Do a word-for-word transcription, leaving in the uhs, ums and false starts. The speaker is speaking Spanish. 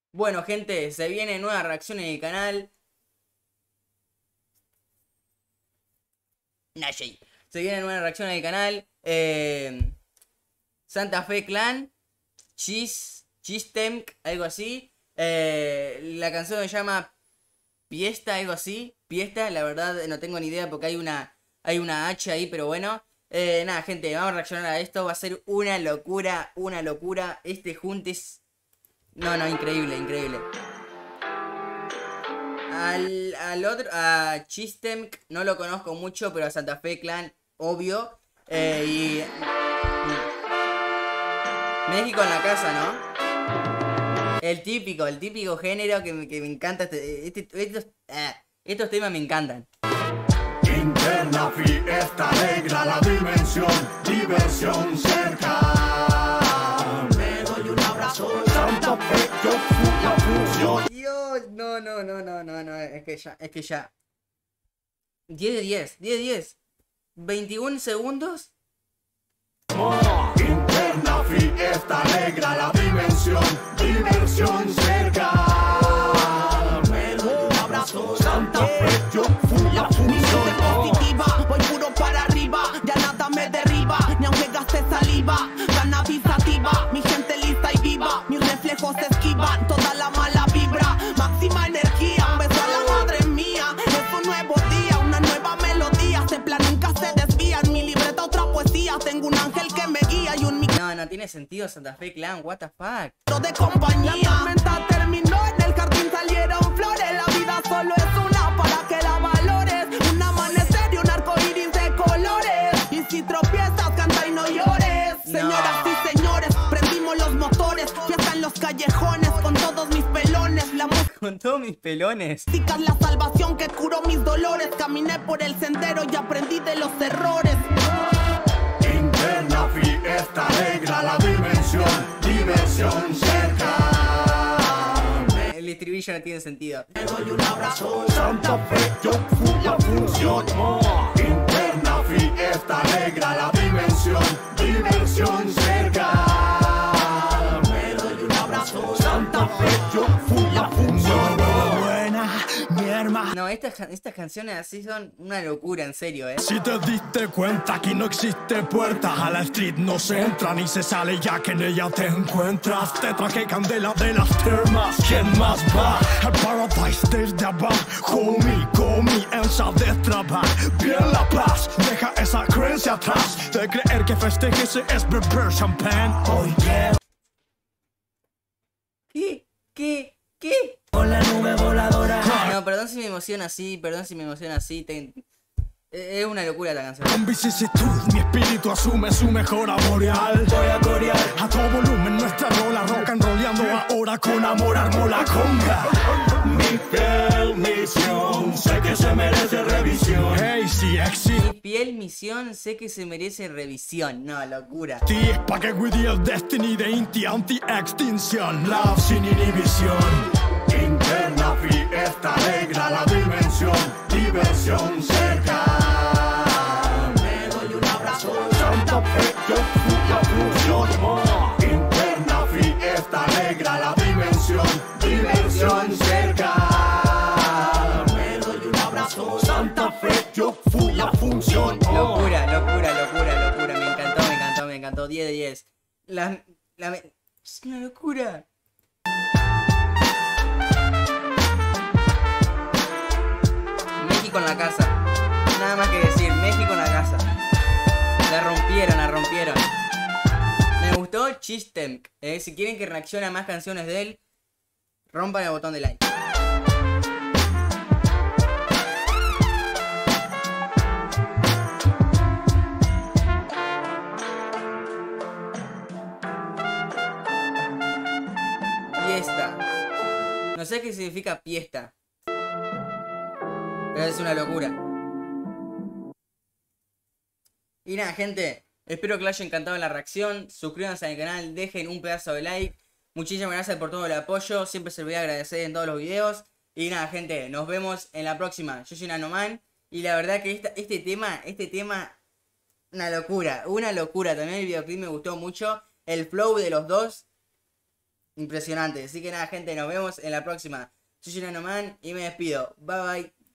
Bueno, gente, se viene nueva reacción en el canal. Nashi. Se viene nueva reacción en el canal. Eh, Santa Fe Clan. Chis. Chistemk, algo así. Eh, la canción se llama Piesta, algo así. Piesta, la verdad no tengo ni idea porque hay una, hay una H ahí, pero bueno. Eh, nada, gente, vamos a reaccionar a esto. Va a ser una locura, una locura. Este juntes. No, no, increíble, increíble. Al, al otro, a Chistemk, no lo conozco mucho, pero a Santa Fe Clan, obvio. Eh, y. México en la casa, ¿no? El típico, el típico género que me, que me encanta. Este, este, estos, eh, estos temas me encantan. Interna fiesta alegra la dimensión, diversión cerca. Me doy un abrazo, Santa Fe, yo fui la fusión. Dios, no, no, no, no, no, no, es que ya, es que ya. diez de diez, diez de diez. veintiún segundos. Oh, interna fiesta alegra la dimensión, diversión cerca. Me doy un abrazo, Santa Fe, yo fui la fusión. Positiva, voy puro para arriba, ya nada me derriba, ni aunque gaste saliva, cannabis sativa, mi gente lista y viva, mis reflejos esquivan toda la mala vibra, máxima energía, un beso a la madre mía, es un nuevo día, una nueva melodía, este plan nunca se desvía, en mi libreta otra poesía, tengo un ángel que me guía y un No, no tiene sentido Santa Fe Clan, what the fuck. micro de compañía. La tormenta terminó, en el jardín salieron flores, la vida solo es una para que la valores, un amanecer y un arco iris de colores, y si tropiezas canta y no llores. No. Señoras y señores, prendimos los motores, fiesta en los callejones con todos mis pelones, la Con todos mis pelones. música es la salvación que curó mis dolores, caminé por el sendero y aprendí de los errores. Interna fiesta alegra la dimensión, diversión cerca. El estribillo no tiene sentido. Me doy un abrazo, Santa Fe, yo fui la función. Oh, interna fiesta alegra la dimensión, diversión cerca. Me doy un abrazo, Santa Fe, yo fui la función. Buena, mi hermana. No, estas, estas canciones así son una locura, en serio, eh. Si te diste cuenta, aquí no existe puerta. A la street no se entra ni se sale, ya que en ella te encuentras. Te traje candela de las termas. ¿Quién más va? Al paradise desde abajo. Homie, comienza a destrabar. Bien la paz, deja esa creencia atrás de creer que festejarse es beber champán. Oye, ¿Qué? ¿Qué? ¿Qué? con la nube voladora. No, perdón si me emociona así, perdón si me emociona así. te- Es una locura la canción. Con vicisitud, mi espíritu asume su mejora boreal. Voy a corear a todo volumen nuestra rola, rock and rollando ahora con amor, armo la conga. Mi fiel misión, sé que se merece revisión. Hey, si existe Mi piel misión, sé que se merece revisión. No, locura. es pa' que cuide el destiny de Inti anti-extinción. Love sin inhibición. Interna fiesta alegra la dimensión, diversión cerca. Me doy un abrazo, Santa Fe, yo fui la fusión. Oh, interna fiesta alegra la dimensión, diversión cerca. Me doy un abrazo, Santa Fe, yo fui la función. Oh. Locura, locura, locura, locura. Me encantó, me encantó, me encantó. diez de diez. La, la, es una locura. México en la casa. Nada más que decir, México en la casa. La rompieron, la rompieron. Me gustó Chistemk. Eh, si quieren que reaccione a más canciones de él, rompan el botón de like. Fiesta. No sé qué significa fiesta, pero es una locura. Y nada, gente, espero que les haya encantado la reacción. Suscríbanse al canal, dejen un pedazo de like. Muchísimas gracias por todo el apoyo. Siempre se lo voy a agradecer en todos los videos. Y nada, gente, nos vemos en la próxima. Yo soy Nanoman. Y la verdad que esta, este tema, este tema, una locura, una locura. También el videoclip me gustó mucho. El flow de los dos. impresionante. Así que nada, gente, nos vemos en la próxima. Soy Nanoman y me despido. Bye bye.